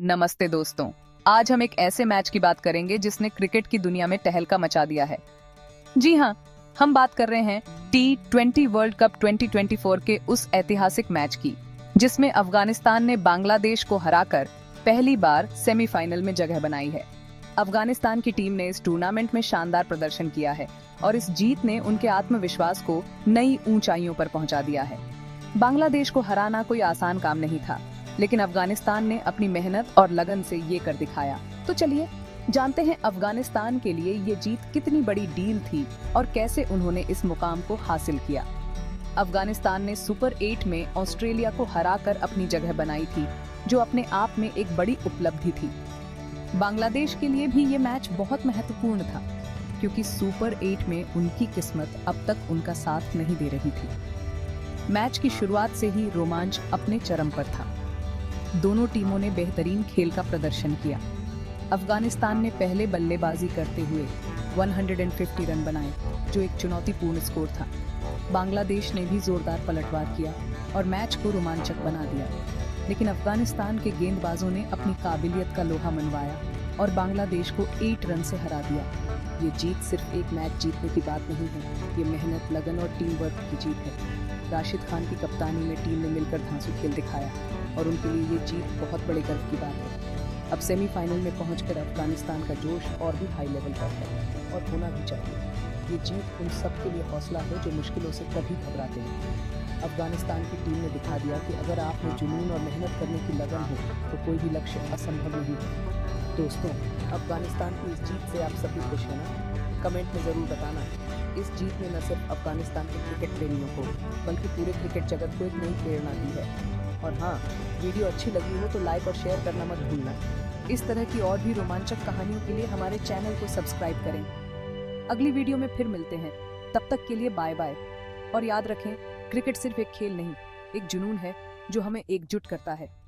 नमस्ते दोस्तों, आज हम एक ऐसे मैच की बात करेंगे जिसने क्रिकेट की दुनिया में तहलका मचा दिया है। जी हाँ, हम बात कर रहे हैं T20 वर्ल्ड कप 2024 के उस ऐतिहासिक मैच की जिसमें अफगानिस्तान ने बांग्लादेश को हराकर पहली बार सेमीफाइनल में जगह बनाई है। अफगानिस्तान की टीम ने इस टूर्नामेंट में शानदार प्रदर्शन किया है और इस जीत ने उनके आत्मविश्वास को नई ऊंचाइयों पर पहुंचा दिया है। बांग्लादेश को हराना कोई आसान काम नहीं था, लेकिन अफगानिस्तान ने अपनी मेहनत और लगन से ये कर दिखाया। तो चलिए जानते हैं अफगानिस्तान के लिए ये जीत कितनी बड़ी डील थी और कैसे उन्होंने इस मुकाम को हासिल किया। अफगानिस्तान ने सुपर 8 में ऑस्ट्रेलिया को हराकर अपनी जगह बनाई थी, जो अपने आप में एक बड़ी उपलब्धि थी। बांग्लादेश के लिए भी ये मैच बहुत महत्वपूर्ण था, क्योंकि सुपर 8 में उनकी किस्मत अब तक उनका साथ नहीं दे रही थी। मैच की शुरुआत से ही रोमांच अपने चरम पर था। दोनों टीमों ने बेहतरीन खेल का प्रदर्शन किया। अफगानिस्तान ने पहले बल्लेबाजी करते हुए 150 रन बनाए, जो एक चुनौतीपूर्ण स्कोर था। बांग्लादेश ने भी जोरदार पलटवार किया और मैच को रोमांचक बना दिया, लेकिन अफगानिस्तान के गेंदबाजों ने अपनी काबिलियत का लोहा मनवाया और बांग्लादेश को 8 रन से हरा दिया। ये जीत सिर्फ एक मैच जीतने की बात नहीं है, ये मेहनत, लगन और टीम वर्क की जीत है। राशिद खान की कप्तानी में टीम ने मिलकर धांसू खेल दिखाया और उनके लिए ये जीत बहुत बड़े गर्व की बात है। अब सेमीफाइनल में पहुंचकर अफगानिस्तान का जोश और भी हाई लेवल पर है और होना भी चाहिए। ये जीत उन सब के लिए हौसला है जो मुश्किलों से कभी घबराते नहीं। अफगानिस्तान की टीम ने दिखा दिया कि अगर आप में जुनून और मेहनत करने की लगन हो तो कोई भी लक्ष्य असंभव नहीं है। दोस्तों, अफगानिस्तान की इस जीत से आप सभी खुश हैं ना? कमेंट में ज़रूर बताना। इस जीत ने न सिर्फ अफगानिस्तान के क्रिकेट प्रेमियों को बल्कि पूरे क्रिकेट जगत को एक नई प्रेरणा दी है। और हाँ, वीडियो अच्छी लगी हो तो लाइक और शेयर करना मत भूलना। इस तरह की और भी रोमांचक कहानियों के लिए हमारे चैनल को सब्सक्राइब करें। अगली वीडियो में फिर मिलते हैं, तब तक के लिए बाय बाय। और याद रखें, क्रिकेट सिर्फ एक खेल नहीं, एक जुनून है जो हमें एकजुट करता है।